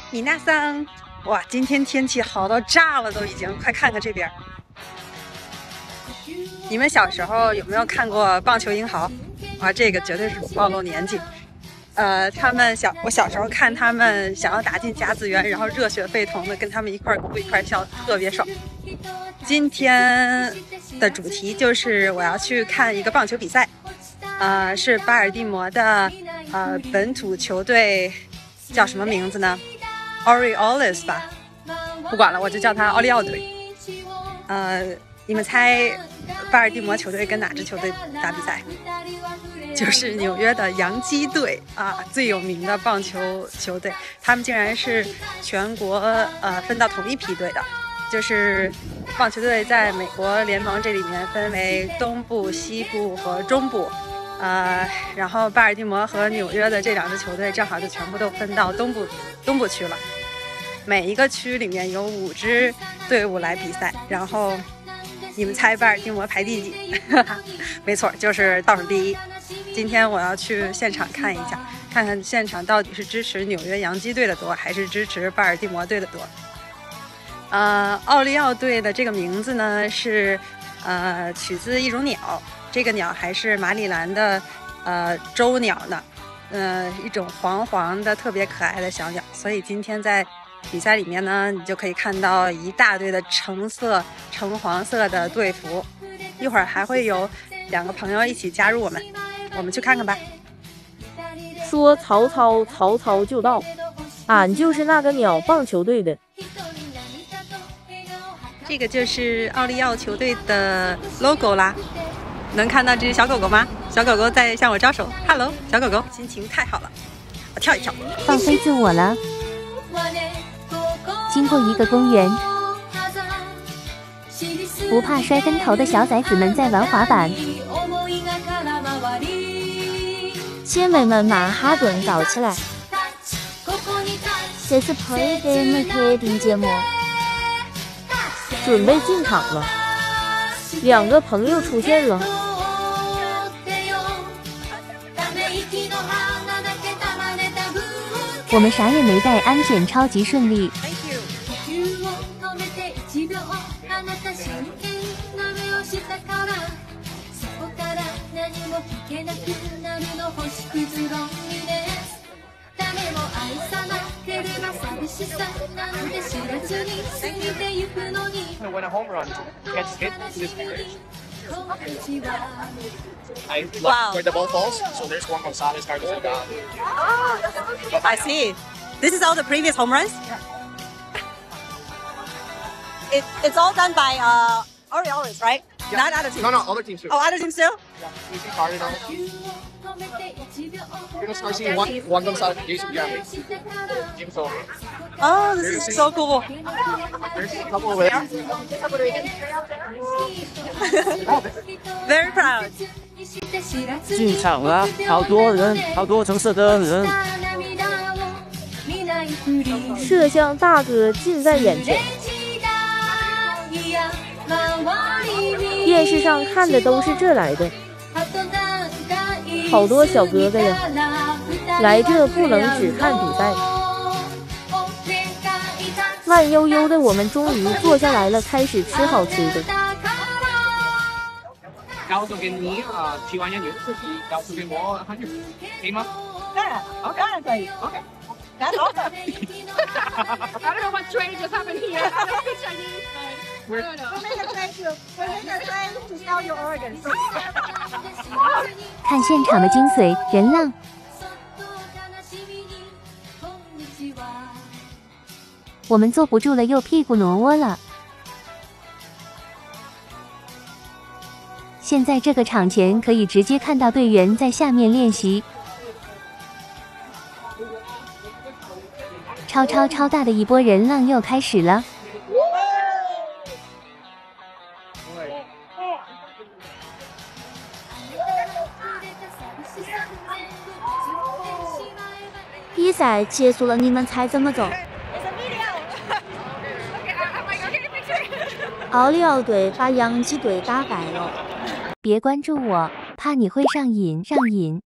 米娜桑，哇，今天天气好到炸了，都已经，快看看这边。你们小时候有没有看过《棒球英豪》？啊，这个绝对是暴露年纪。我小时候看他们想要打进甲子园，然后热血沸腾的跟他们一块哭一块笑，特别爽。今天的主题就是我要去看一个棒球比赛，是巴尔的摩的本土球队，叫什么名字呢？Orioles 吧，不管了，我就叫它奥利奥队。你们猜巴尔的摩球队跟哪支球队打比赛？就是纽约的洋基队啊，最有名的棒球球队。他们竟然是全国分到同一批队的，就是棒球队在美国联盟这里面分为东部、西部和中部。然后巴尔的摩和纽约的这两支球队正好就全部都分到东部区了。每一个区里面有5支队伍来比赛，然后你们猜巴尔的摩排第几？没错，就是倒数第一。今天我要去现场看一下，看看现场到底是支持纽约洋基队的多，还是支持巴尔的摩队的多。奥利奥队的这个名字呢是取自一种鸟，这个鸟还是马里兰的州鸟呢，一种黄黄的特别可爱的小鸟。所以今天在比赛里面呢，你就可以看到一大堆的橙黄色的队服。一会儿还会有2个朋友一起加入我们去看看吧。 说曹操就到，俺就是那个鸟棒球队的。 这个就是奥利奥球队的 logo 啦，能看到这只小狗狗吗？小狗狗在向我招手 ，Hello， 小狗狗，心情太好了，我跳一跳。 放飞自我了。经过一个公园，不怕摔跟头的小崽子们在玩滑板。 仙美们马哈顿搞起来！这是 Play Game 的节目，准备进场了。2个朋友出现了。 我们啥也没带，安检超级顺利。 Wow. Where the ball falls, so there's Juan Gonzalez, Carlos Delgado. I see. This is all the previous home runs? It's all done by Orioles, right? Yeah. Not other teams. No, other teams too. Oh, other teams too? Yeah, you see Cardinals. You're gonna start seeing Juan Gonzalez, Jason Giambi, Jim Thorpe. Oh, this is so cool. There's a couple over there. Very proud. 进场了，好多人，好多橙色的人。 摄像大哥近在眼前，电视上看的都是这来的，好多小哥哥呀！来这不能只看比赛。慢悠悠的，我们终于坐下来了，开始吃好吃的。 告诉给你吃完1元自己告诉给我100元，可以吗？ 当然可以。 Okay. That's awesome. I don't know what trade just happened here. I don't speak Chinese. We're We'll make a trade to sell your organs. 看现场的精髓，人浪。我们坐不住了，又屁股挪窝了。现在这个场前可以直接看到队员在下面练习。超大的一波人浪又开始了。 比赛结束了，你们猜怎么走？奥利奥队把洋基队打败了。 别关注我，怕你会上瘾。